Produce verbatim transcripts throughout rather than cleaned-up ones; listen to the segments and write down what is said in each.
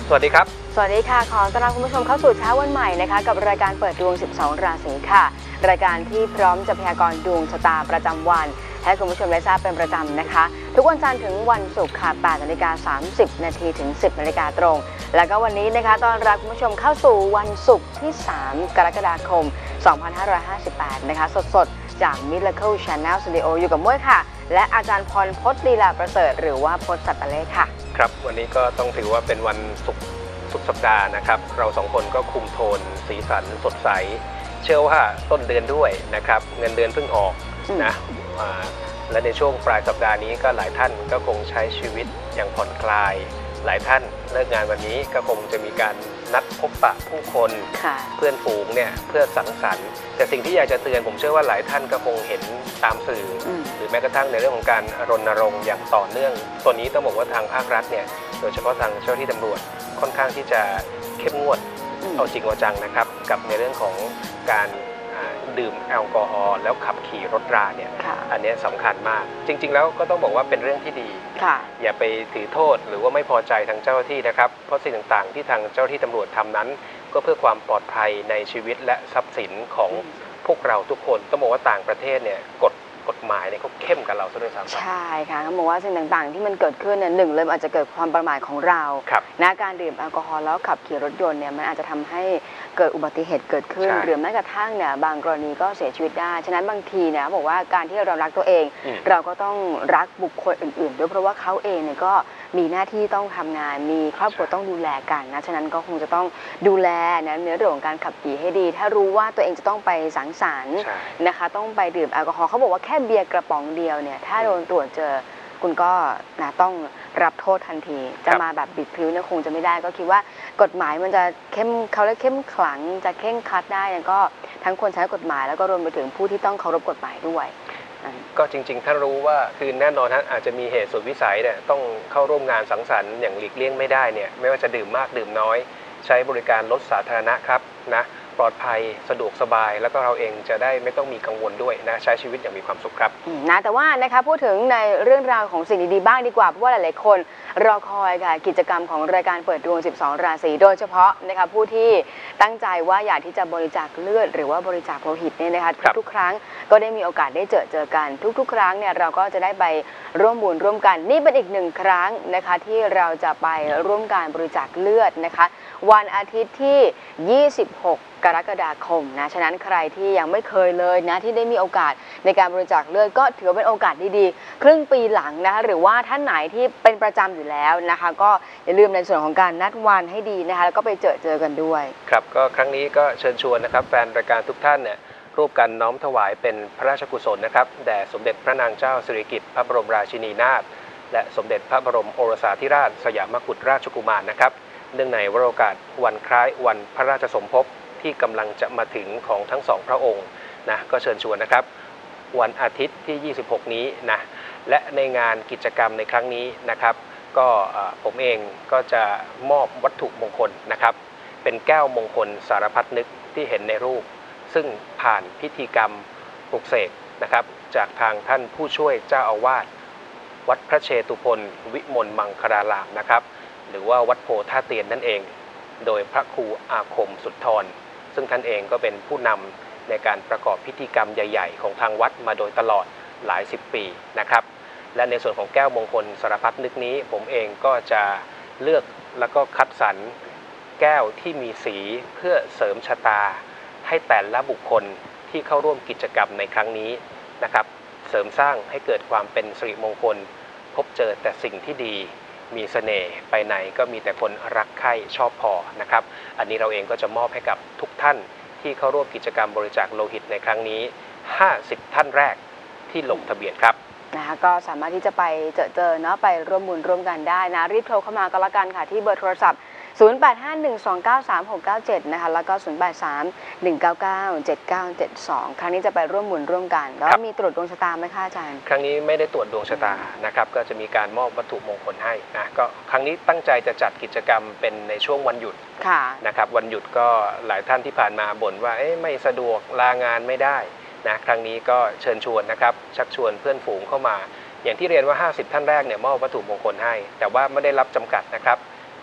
สวัสดีครับสวัสดีค่ะขอต้อนรับคุณผู้ชมเข้าสู่เช้าวันใหม่นะคะกับรายการเปิดดวงสิบสองราศีค่ะรายการที่พร้อมจะพยากรณ์ดวงชะตาประจำวันให้คุณผู้ชมได้ทราบเป็นประจำนะคะทุกวันจันทร์ถึงวันศุกร์ค่ะแปดนาฬิกาสามสิบนาทีถึงสิบนาฬิกาตรงแล้วก็วันนี้นะคะต้อนรับคุณผู้ชมเข้าสู่วันศุกร์ที่สามกรกฎาคมสองพันห้าร้อยห้าสิบแปดนะคะสดๆจาก Miracle Channel Studio อยู่กับม้วยค่ะและอาจารย์พรพจน์ลีลาประเสริฐหรือว่าพจน์สัตตะเลขค่ะครับวันนี้ก็ต้องถือว่าเป็นวันศุกร์สุดสัปดาห์นะครับเราสองคนก็คุมโทนสีสันสดใสเชื่อว่าต้นเดือนด้วยนะครับเงินเดือนเพิ่งออกนะและในช่วงปลายสัปดาห์นี้ก็หลายท่านก็คงใช้ชีวิตอย่างผ่อนคลายหลายท่านเลิกงานวันนี้ก็คงจะมีการนัดพบปะผู้คนเพื่อนฝูงเนี่ยเพื่อสังสรรค์แต่สิ่งที่อยากจะเตือนผมเชื่อว่าหลายท่านก็คงเห็นตามสื่อหรือแม้กระทั่งในเรื่องของการรณรงค์อย่างต่อเนื่องตัวนี้ต้องบอกว่าทางภาครัฐเนี่ยโดยเฉพาะทางเจ้าหน้าที่ตำรวจค่อนข้างที่จะเข้มงวดเอาจริงเอาจังนะครับกับในเรื่องของการดื่มแอลกอฮอล์แล้วขับขี่รถราเนี่ยอันนี้สำคัญมากจริงๆแล้วก็ต้องบอกว่าเป็นเรื่องที่ดีอย่าไปถือโทษหรือว่าไม่พอใจทางเจ้าหน้าที่นะครับเพราะสิ่งต่างๆที่ทางเจ้าหน้าที่ตำรวจทำนั้นก็เพื่อความปลอดภัยในชีวิตและทรัพย์สินของพวกเราทุกคนต้องบอกว่าต่างประเทศเนี่ยกฎกฎหมายเนี่ยเขาเข้มกับเราซะด้วยซ้ำใช่ค่ะเขาบอกว่าสิ่งต่างๆที่มันเกิดขึ้นเนี่ยหนึ่งเลยอาจจะเกิดความประมาทของเรานะการดื่มแอลกอฮอล์แล้วขับขี่รถยนต์เนี่ยมันอาจจะทำให้เกิดอุบัติเหตุเกิดขึ้นหรือแม้กระทั่งเนี่ยบางกรณีก็เสียชีวิตได้ฉะนั้นบางทีเนี่ยบอกว่าการที่เรารักตัวเองเราก็ต้องรักบุคคลอื่นๆด้วยเพราะว่าเขาเองเนี่ยก็มีหน้าที่ต้องทำงานมีครอบครัวต้องดูแลกันนะฉะนั้นก็คงจะต้องดูแลนะในเรื่องของการขับขี่ให้ดีถ้ารู้ว่าตัวเองจะต้องไปสังสรรค์นะคะต้องไปดื่มแอลกอฮอล์เขาบอกว่าแค่เบียร์กระป๋องเดียวเนี่ยถ้าโดนตรวจเจอคุณก็นะต้องรับโทษทันทีจะมาแบบบิดพริ้วเนี่ยคงจะไม่ได้ก็คิดว่ากฎหมายมันจะเข้มเขาเรียกเข้มขลังจะเข่งคัดได้ก็ทั้งคนใช้กฎหมายแล้วก็รวมไปถึงผู้ที่ต้องเคารพกฎหมายด้วยก็จริงๆถ้ารู้ว่าคือแน่นอนท่านอาจจะมีเหตุสุดวิสัยเนี่ยต้องเข้าร่วมงานสังสรรค์อย่างหลีกเลี่ยงไม่ได้เนี่ยไม่ว่าจะดื่มมากดื่มน้อยใช้บริการรถสาธารณะครับนะปลอดภัยสะดวกสบายแล้วก็เราเองจะได้ไม่ต้องมีกังวลด้วยนะใช้ชีวิตอย่างมีความสุขครับนะแต่ว่านะคะพูดถึงในเรื่องราวของสิ่งดีๆบ้างดีกว่าเพราะว่าหลายๆคนรอคอยค่ะกิจกรรมของรายการเปิดดวงสิบสองราศีโดยเฉพาะนะคะผู้ที่ตั้งใจว่าอยากที่จะบริจาคเลือดหรือว่าบริจาคโลหิตเนี่ยนะคะทุกๆครั้งก็ได้มีโอกาสได้เจอเจอกันทุกๆครั้งเนี่ยเราก็จะได้ไปร่วมบุญร่วมกันนี่เป็นอีกหนึ่งครั้งนะคะที่เราจะไปร่วมการบริจาคเลือดนะคะวันอาทิตย์ที่ยี่สิบหกกรกฎาคมนะฉะนั้นใครที่ยังไม่เคยเลยนะที่ได้มีโอกาสในการบริจาคเลือดก็ถือเป็นโอกาสดีๆครึ่งปีหลังนะคะหรือว่าท่านไหนที่เป็นประจำอยู่แล้วนะคะก็อย่าลืมในส่วนของการนัดวันให้ดีนะคะแล้วก็ไปเจอเจอกันด้วยครับก็ครั้งนี้ก็เชิญชวนนะครับแฟนรายการทุกท่านเนี่ยร่วมกันน้อมถวายเป็นพระราชกุศลนะครับแด่สมเด็จพระนางเจ้าสิริกิติ์พระบรมราชินีนาถและสมเด็จพระบรมโอรสาธิราชสยามกุฎราชกุมารนะครับเนื่องในวโรกาสวันคล้ายวันพระราชสมภพที่กำลังจะมาถึงของทั้งสองพระองค์นะก็เชิญชวนนะครับวันอาทิตย์ที่ยี่สิบหกนี้นะและในงานกิจกรรมในครั้งนี้นะครับก็ผมเองก็จะมอบวัตถุมงคลนะครับเป็นแก้วมงคลสารพัดนึกที่เห็นในรูปซึ่งผ่านพิธีกรรมปลุกเสกนะครับจากทางท่านผู้ช่วยเจ้าอาวาสวัดพระเชตุพนวิมลมังคลารามนะครับหรือว่าวัดโพท่าเตียนนั่นเองโดยพระครูอาคมสุทธรซึ่งท่านเองก็เป็นผู้นำในการประกอบพิธีกรรมใหญ่ๆของทางวัดมาโดยตลอดหลายสิบปีนะครับและในส่วนของแก้วมงคลสารพัดนึกนี้ผมเองก็จะเลือกแล้วก็คัดสรรแก้วที่มีสีเพื่อเสริมชะตาให้แต่ละบุคคลที่เข้าร่วมกิจกรรมในครั้งนี้นะครับเสริมสร้างให้เกิดความเป็นสิริมงคลพบเจอแต่สิ่งที่ดีมีเสน่ห์ไปไหนก็มีแต่คนรักใคร่ชอบพอนะครับอันนี้เราเองก็จะมอบให้กับทุกท่านที่เข้าร่วมกิจกรรมบริจาคโลหิตในครั้งนี้ห้าสิบท่านแรกที่ลงทะเบียนครับนะคะก็สามารถที่จะไปเจอเจอเนาะไปร่วมบุญร่วมกันได้นะรีบโทรเข้ามาก็แล้วกันค่ะที่เบอร์โทรศัพท์ศูนย์ แปด ห้า หนึ่ง สอง เก้า สาม หก เก้า เจ็ดนะคะแล้วก็ศูนย์ แปด สาม หนึ่ง เก้า เก้า เจ็ด เก้า เจ็ด สองครั้งนี้จะไปร่วมบุญร่วมกันแล้วมีตรวจดวงชะตาไหมคะอาจารย์ครั้งนี้ไม่ได้ตรวจดวงชะตานะครับก็จะมีการมอบวัตถุมงคลให้นะก็ครั้งนี้ตั้งใจจะจัดกิจกรรมเป็นในช่วงวันหยุดนะครับวันหยุดก็หลายท่านที่ผ่านมาบ่นว่าเอ๊ะไม่สะดวกลางานไม่ได้นะครั้งนี้ก็เชิญชวนนะครับชักชวนเพื่อนฝูงเข้ามาอย่างที่เรียนว่าห้าสิบท่านแรกเนี่ยมอบวัตถุมงคลให้แต่ว่าไม่ได้รับจำกัดนะครับ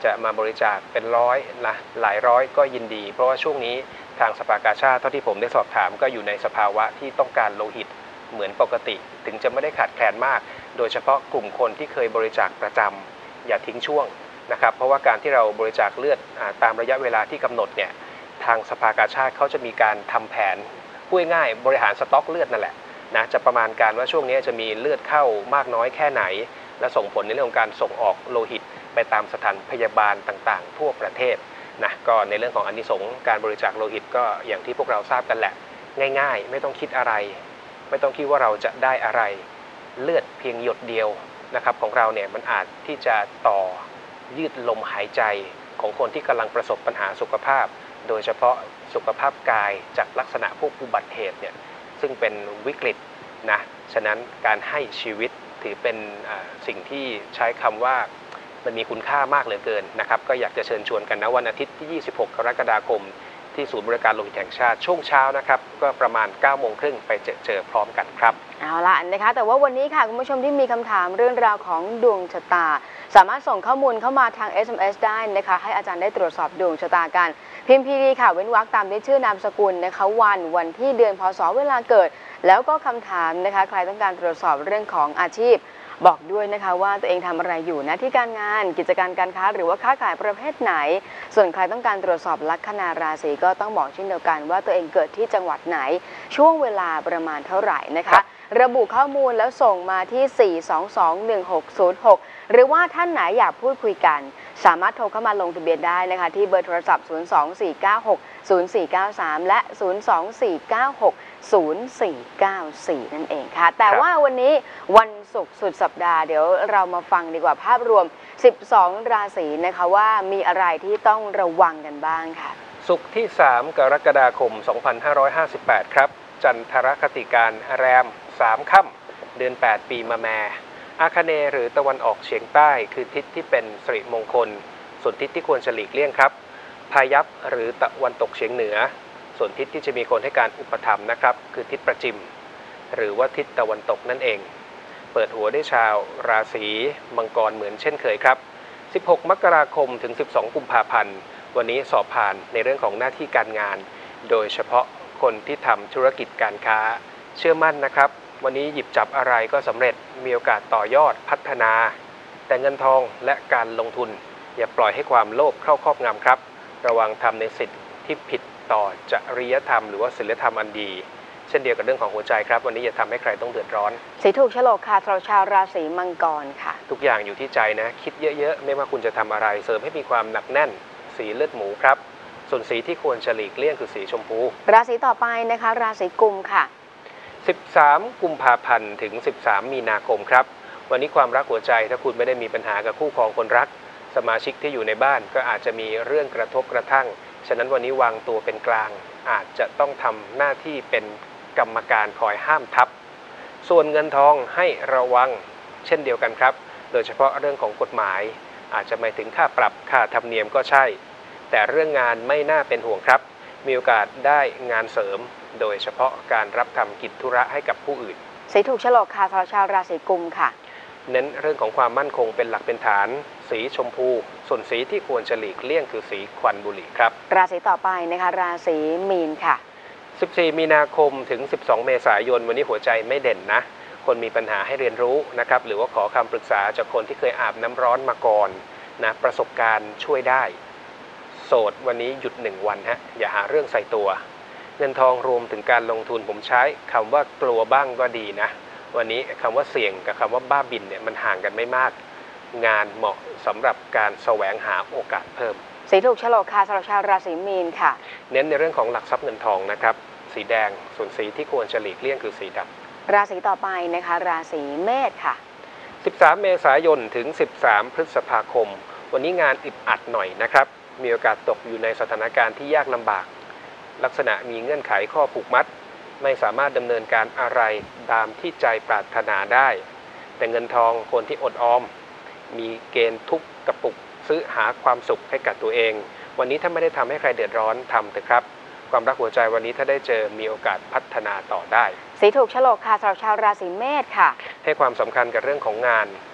จะมาบริจาคเป็นร้อยนะหลายร้อยก็ยินดีเพราะว่าช่วงนี้ทางสภากาชาดเท่าที่ผมได้สอบถามก็อยู่ในสภาวะที่ต้องการโลหิตเหมือนปกติถึงจะไม่ได้ขาดแคลนมากโดยเฉพาะกลุ่มคนที่เคยบริจาคประจำอย่าทิ้งช่วงนะครับเพราะว่าการที่เราบริจาคเลือดตามระยะเวลาที่กำหนดเนี่ยทางสภากาชาดเขาจะมีการทำแผนพูดง่ายบริหารสต็อกเลือดนั่นแหละนะจะประมาณการว่าช่วงนี้จะมีเลือดเข้ามากน้อยแค่ไหนและส่งผลในเรื่องของการส่งออกโลหิตไปตามสถานพยาบาลต่างๆทั่วประเทศนะก็ในเรื่องของอานิสงส์การบริจาคโลหิตก็อย่างที่พวกเราทราบกันแหละง่ายๆไม่ต้องคิดอะไรไม่ต้องคิดว่าเราจะได้อะไรเลือดเพียงหยดเดียวนะครับของเราเนี่ยมันอาจที่จะต่อยืดลมหายใจของคนที่กำลังประสบปัญหาสุขภาพโดยเฉพาะสุขภาพกายจากลักษณะพวกอุบัติเหตุเนี่ยซึ่งเป็นวิกฤตนะฉะนั้นการให้ชีวิตถือเป็นสิ่งที่ใช้คำว่ามันมีคุณค่ามากเหลือเกินนะครับก็อยากจะเชิญชวนกันนะวันอาทิตย์ที่ยี่สิบหกกรกฎาคมที่ศูนย์บริการโลหิตแห่งชาติช่วงเช้านะครับก็ประมาณเก้าโมงครึ่งไปเจอเจอพร้อมกันครับเอาล่ะนะคะแต่ว่าวันนี้ค่ะคุณผู้ชมที่มีคำถามเรื่องราวของดวงชะตาสามารถส่งข้อมูลเข้ามาทาง เอส เอ็ม เอส ได้นะคะให้อาจารย์ได้ตรวจสอบดวงชะตากันพิมพ์พีดีค่ะเว้นวรรคตามด้วยชื่อนามสกุลนะคะวันวันที่เดือนพศเวลาเกิดแล้วก็คำถามนะคะใครต้องการตรวจสอบเรื่องของอาชีพบอกด้วยนะคะว่าตัวเองทำอะไรอยู่นะที่การงานกิจการการค้าหรือว่าค้าขายประเภทไหนส่วนใครต้องการตรวจสอบลัคนาราศีก็ต้องบอกเช่นเดียวกันว่าตัวเองเกิดที่จังหวัดไหนช่วงเวลาประมาณเท่าไหร่นะคะระบุข้อมูลแล้วส่งมาที่ สี่ สอง สอง หนึ่ง หก ศูนย์ หก หรือว่าท่านไหนอยากพูดคุยกันสามารถโทรเข้ามาลงทะเบียนได้นะคะที่เบอร์โทรศัพท์ ศูนย์ สอง สี่ เก้า หก ศูนย์ สี่ เก้า สาม และ ศูนย์ สอง สี่ เก้า หก ศูนย์ สี่ เก้า สี่ นั่นเองค่ะแต่ว่าวันนี้วันศุกร์สุดสัปดาห์เดี๋ยวเรามาฟังดีกว่าภาพรวมสิบสองราศีนะคะว่ามีอะไรที่ต้องระวังกันบ้างค่ะศุกร์ที่สามกรกฎาคมสองพันห้าร้อยห้าสิบแปดครับจันทรคติการแรมสามค่ำเดือนแปดปีมะแม่อาคเนย์หรือตะวันออกเฉียงใต้คือทิศที่เป็นสิริมงคลส่วนทิศที่ควรจะหลีกเลี่ยงครับพายัพหรือตะวันตกเฉียงเหนือส่วนทิศที่จะมีคนให้การอุปถัมภ์นะครับคือทิศประจิมหรือว่าทิศตะวันตกนั่นเองเปิดหัวด้วยชาวราศีมังกรเหมือนเช่นเคยครับสิบหกมกราคมถึงสิบสองกุมภาพันธ์วันนี้สอบผ่านในเรื่องของหน้าที่การงานโดยเฉพาะคนที่ทำธุรกิจการค้าเชื่อมั่นนะครับวันนี้หยิบจับอะไรก็สำเร็จมีโอกาสต่อยอดพัฒนาแต่เงินทองและการลงทุนอย่าปล่อยให้ความโลภเข้าครอบงำครับระวังทำในสิ่งที่ผิดต่อจริยธรรมหรือว่าศีลธรรมอันดีเช่นเดียวกับเรื่องของหัวใจครับวันนี้อย่าทำให้ใครต้องเดือดร้อนสีถูกโฉลกค่ะชาวราศีมังกรค่ะทุกอย่างอยู่ที่ใจนะคิดเยอะๆไม่ว่าคุณจะทำอะไรเสริมให้มีความหนักแน่นสีเลือดหมูครับส่วนสีที่ควรจะหลีกเลี่ยงคือสีชมพูราศีต่อไปนะคะราศีกุมค่ะสิบสามกุมภาพันธ์ถึงสิบสามมีนาคมครับวันนี้ความรักหัวใจถ้าคุณไม่ได้มีปัญหากับคู่ครองคนรักสมาชิกที่อยู่ในบ้านก็อาจจะมีเรื่องกระทบกระทั่งฉะนั้นวันนี้วางตัวเป็นกลางอาจจะต้องทำหน้าที่เป็นกรรมการคอยห้ามทับส่วนเงินทองให้ระวังเช่นเดียวกันครับโดยเฉพาะเรื่องของกฎหมายอาจจะไม่ถึงค่าปรับค่าธรรมเนียมก็ใช่แต่เรื่องงานไม่น่าเป็นห่วงครับมีโอกาสได้งานเสริมโดยเฉพาะการรับทำกิจธุระให้กับผู้อื่นสีถูกโฉลกค่ะชาวราศีกุมค่ะเน้นเรื่องของความมั่นคงเป็นหลักเป็นฐานสีชมพูส่วนสีที่ควรจะหลีกเลี่ยงคือสีควันบุหรี่ครับราศีต่อไปนะคะราศีมีนค่ะสิบสี่มีนาคมถึงสิบสองเมษายนวันนี้หัวใจไม่เด่นนะคนมีปัญหาให้เรียนรู้นะครับหรือว่าขอคำปรึกษาจากคนที่เคยอาบน้ำร้อนมาก่อนนะประสบการณ์ช่วยได้โสดวันนี้หยุดหนึ่งวันฮะอย่าหาเรื่องใส่ตัวเงินทองรวมถึงการลงทุนผมใช้คำว่ากลัวบ้างก็ดีนะวันนี้คำว่าเสี่ยงกับคำว่าบ้าบินเนี่ยมันห่างกันไม่มากงานเหมาะสำหรับการแสวงหาโอกาสเพิ่มสีถูกโฉลกค่ะสำหรับชาวราศีมีนค่ะเน้นในเรื่องของหลักทรัพย์เงินทองนะครับสีแดงส่วนสีที่ควรจะหลีกเลี่ยงคือสีดำราศีต่อไปนะคะราศีเมษค่ะสิบสามเมษายนถึงสิบสามพฤษภาคมวันนี้งานอึดอัดหน่อยนะครับมีโอกาสตกอยู่ในสถานการณ์ที่ยากลำบากลักษณะมีเงื่อนไขข้อผูกมัดไม่สามารถดำเนินการอะไรตามที่ใจปรารถนาได้แต่เงินทองคนที่อดออมมีเกณฑ์ทุกกระปุกซื้อหาความสุขให้กับตัวเองวันนี้ถ้าไม่ได้ทำให้ใครเดือดร้อนทำเถอะครับความรักหัวใจวันนี้ถ้าได้เจอมีโอกาสพัฒนาต่อได้สีถูกโฉลกค่ะสำหรับชาวราศีเมษค่ะให้ความสำคัญกับเรื่องของงาน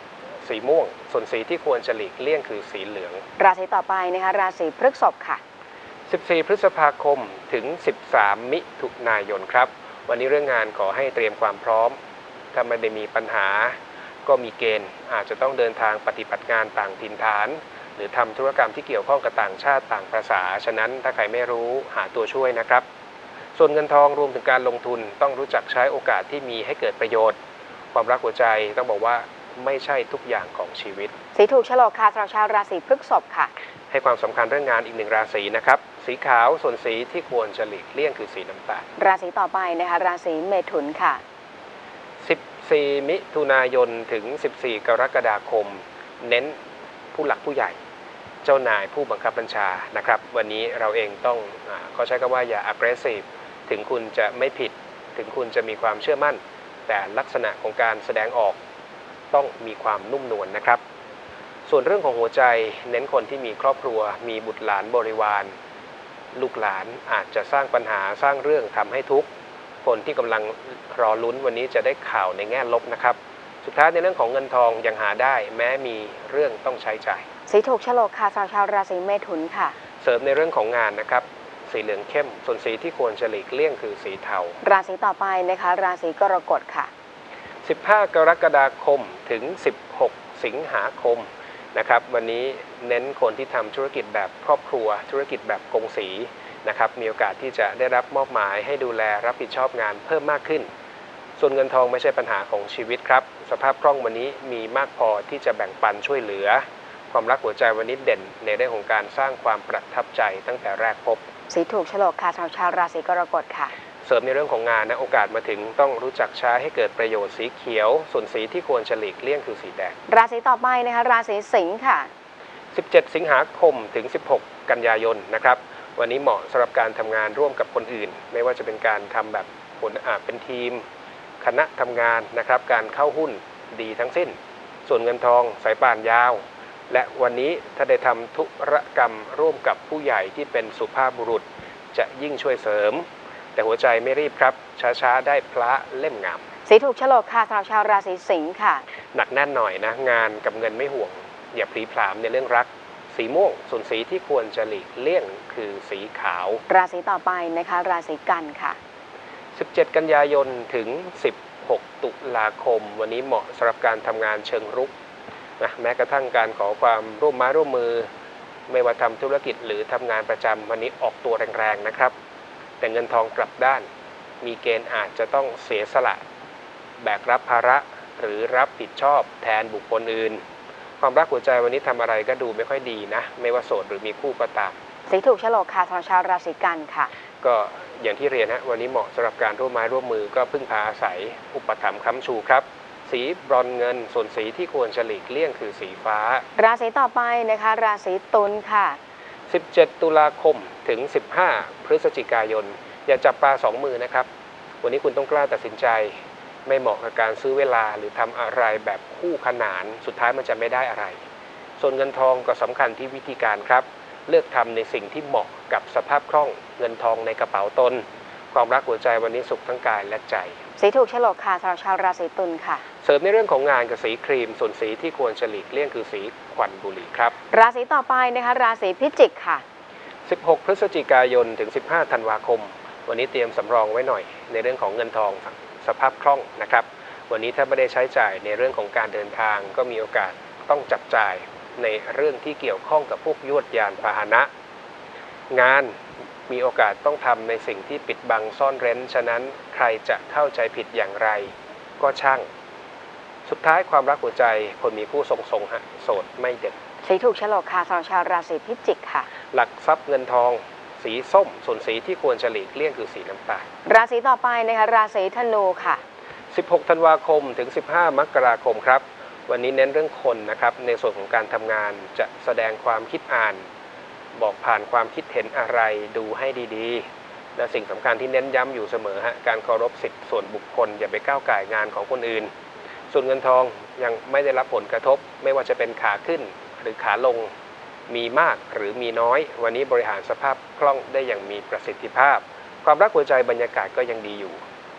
สีม่วงส่วนสีที่ควรจะหลีกเลี่ยงคือสีเหลืองราศีต่อไปนะคะราศีพฤษภค่ะสิบสี่พฤษภาคมถึงสิบสามมิถุนายนครับวันนี้เรื่องงานขอให้เตรียมความพร้อมถ้าไม่ได้มีปัญหาก็มีเกณฑ์อาจจะต้องเดินทางปฏิบัติงานต่างถิ่นฐานหรือทำธุรกรรมที่เกี่ยวข้องกับต่างชาติต่างภาษาฉะนั้นถ้าใครไม่รู้หาตัวช่วยนะครับส่วนเงินทองรวมถึงการลงทุนต้องรู้จักใช้โอกาสที่มีให้เกิดประโยชน์ความรักหัวใจต้องบอกว่าไม่ใช่ทุกอย่างของชีวิตสีถูกโฉลกค่ะสำหรับชาวราศีพฤษภค่ะให้ความสำคัญเรื่องงานอีกหนึ่งราศีนะครับสีขาวส่วนสีที่ควรจะหลีกเลี่ยงคือสีน้ำตาลราศีต่อไปนะคะราศีเมถุนค่ะสิบสี่มิถุนายนถึงสิบสี่กรกฎาคมเน้นผู้หลักผู้ใหญ่เจ้านายผู้บังคับบัญชานะครับวันนี้เราเองต้องเขาใช้คำว่าอย่า aggressive ถึงคุณจะไม่ผิดถึงคุณจะมีความเชื่อมั่นแต่ลักษณะของการแสดงออกต้องมีความนุ่มนวล น, นะครับส่วนเรื่องของหัวใจเน้นคนที่มีครอบครัวมีบุตรหลานบริวารลูกหลานอาจจะสร้างปัญหาสร้างเรื่องทำให้ทุกข์คนที่กำลังรอลุ้นวันนี้จะได้ข่าวในแง่ลบนะครับสุดท้ายในเรื่องของเงินทองยังหาได้แม้มีเรื่องต้องใช้จ่ายสีถูกโฉลกค่ะสำหรับชาวราศีเมถุนค่ะเสริมในเรื่องของงานนะครับสีเหลืองเข้มส่วนสีที่ควรจะหลีกเลี่ยงคือสีเทาราศีต่อไปนะคะราศีกรกฎค่ะสิบห้ากรกฎาคมถึงสิบหกสิงหาคมนะครับวันนี้เน้นคนที่ทำธุรกิจแบบครอบครัวธุรกิจแบบกงสีนะครับมีโอกาสที่จะได้รับมอบหมายให้ดูแลรับผิดชอบงานเพิ่มมากขึ้นส่วนเงินทองไม่ใช่ปัญหาของชีวิตครับสภาพคล่องวันนี้มีมากพอที่จะแบ่งปันช่วยเหลือความรักหัวใจวันนี้เด่นในเรื่องของการสร้างความประทับใจตั้งแต่แรกพบสีถูกโฉลกค่ะสำหรับชาวราศีกรกฎค่ะเสริมในเรื่องของงานนะโอกาสมาถึงต้องรู้จักใช้ให้เกิดประโยชน์สีเขียวส่วนสีที่ควรจะหลีกเลี่ยงคือสีแดงราศีต่อไปนะคะราศีสิงห์ค่ะสิบเจ็ดสิงหาคมถึงสิบหกกันยายนนะครับวันนี้เหมาะสำหรับการทำงานร่วมกับคนอื่นไม่ว่าจะเป็นการทำแบบผลอาจเป็นทีมคณะทำงานนะครับการเข้าหุ้นดีทั้งสิ้นส่วนเงินทองสายป่านยาวและวันนี้ถ้าได้ทำธุรกรรมร่วมกับผู้ใหญ่ที่เป็นสุภาพบุรุษจะยิ่งช่วยเสริมแต่หัวใจไม่รีบครับช้าๆได้พระเล่มงามสีถูกโฉลกค่ะสำหรับชาวราศีสิงห์ค่ะหนักแน่นหน่อยนะงานกับเงินไม่ห่วงอย่าพลีผลามในเรื่องรักสีม่วงส่วนสีที่ควรจะหลีกเลี่ยงคือสีขาวราศีต่อไปนะคะราศีกันค่ะสิบเจ็ดกันยายนถึงสิบหกตุลาคมวันนี้เหมาะสำหรับการทำงานเชิงรุกนะแม้กระทั่งการขอความร่วมไม้ร่วมมือไม่ว่าทำธุรกิจหรือทำงานประจำวันนี้ออกตัวแรงๆนะครับแต่เงินทองกลับด้านมีเกณฑ์อาจจะต้องเสียสละแบกรับภาระหรือรับผิดชอบแทนบุคคลอื่นความรักหัวใจวันนี้ทำอะไรก็ดูไม่ค่อยดีนะไม่ว่าโสดหรือมีคู่ก็ตามสีถูกโฉลกค่ะสำหรับชาวราศีกันค่ะก็อย่างที่เรียนฮะวันนี้เหมาะสำหรับการร่วมไม้ร่วมมือก็พึ่งพาอาศัยอุปถัมภ์ค้ำชูครับสีบรอนเงินส่วนสีที่ควรจะหลีกเลี่ยงคือสีฟ้าราศีต่อไปนะคะราศีตุลค่ะสิบเจ็ดตุลาคมถึงสิบห้าพฤศจิกายนอย่าจับปลาสองมือนะครับวันนี้คุณต้องกล้าตัดสินใจไม่เหมาะกับการซื้อเวลาหรือทำอะไรแบบคู่ขนานสุดท้ายมันจะไม่ได้อะไรส่วนเงินทองก็สำคัญที่วิธีการครับเลือกทำในสิ่งที่เหมาะกับสภาพคล่องเงินทองในกระเป๋าตนความรักหัวใจวันนี้สุขทั้งกายและใจสีถูกโฉลกค่ะสำหรับชาวราศีตุลค่ะเสริมในเรื่องของงานกับสีครีมส่วนสีที่ควรจะหลีกเลี่ยงคือสีควันบุหรี่ครับราศีต่อไปนะคะราศีพิจิกค่ะสิบหกพฤศจิกายนถึงสิบห้าธันวาคมวันนี้เตรียมสำรองไว้หน่อยในเรื่องของเงินทองสภาพคล่องนะครับวันนี้ถ้าไม่ได้ใช้จ่ายในเรื่องของการเดินทางก็มีโอกาสต้องจับจ่ายในเรื่องที่เกี่ยวข้องกับพวกยวดยานพาหนะงานมีโอกาสต้องทำในสิ่งที่ปิดบังซ่อนเร้นฉะนั้นใครจะเข้าใจผิดอย่างไรก็ช่างสุดท้ายความรักหัวใจคนมีคู่ทรงๆฮะโสดไม่เด็ดสีถูกโฉลกค่ะสำหรับชาวราศีพิจิกค่ะหลักทรัพย์เงินทองสีส้มส่วนสีที่ควรจะหลีกเลี่ยงคือสีน้ำตาลราศีต่อไปนะคะราศีธนูค่ะสิบหกธันวาคมถึงสิบห้ามกราคมครับวันนี้เน้นเรื่องคนนะครับในส่วนของการทำงานจะแสดงความคิดอ่านบอกผ่านความคิดเห็นอะไรดูให้ดีๆและสิ่งสำคัญที่เน้นย้ำอยู่เสมอฮะการเคารพสิทธิส่วนบุคคลอย่าไปก้าวก่ายงานของคนอื่นส่วนเงินทองยังไม่ได้รับผลกระทบไม่ว่าจะเป็นขาขึ้นหรือขาลงมีมากหรือมีน้อยวันนี้บริหารสภาพคล่องได้อย่างมีประสิทธิภาพความรักหัวใจบรรยากาศก็ยังดีอยู่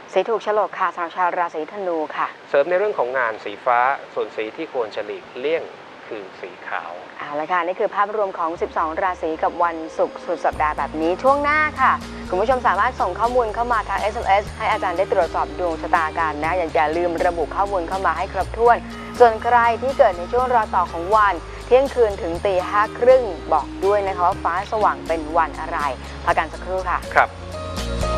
สีถูกโฉลกค่ะสำหรับชาวราศีธนูค่ะเสริมในเรื่องของงานสีฟ้าส่วนสีที่ควรจะหลีกเลี่ยงคือสีขาวเอาละค่ะนี่คือภาพรวมของสิบสองราศีกับวันศุกร์สุดสัปดาห์แบบนี้ช่วงหน้าค่ะคุณผู้ชมสามารถส่งข้อมูลเข้ามาทาง เอส เอ็ม เอส ให้อาจารย์ได้ตรวจสอบดวงชะตากันนะอย่าอย่าลืมระบุข้อมูลเข้ามาให้ครบถ้วนส่วนใครที่เกิดในช่วงรอต่อของวันเที่ยงคืนถึงตีห้าครึ่งบอกด้วยนะคะว่าฟ้าสว่างเป็นวันอะไรพักกันสักครู่ค่ะครับ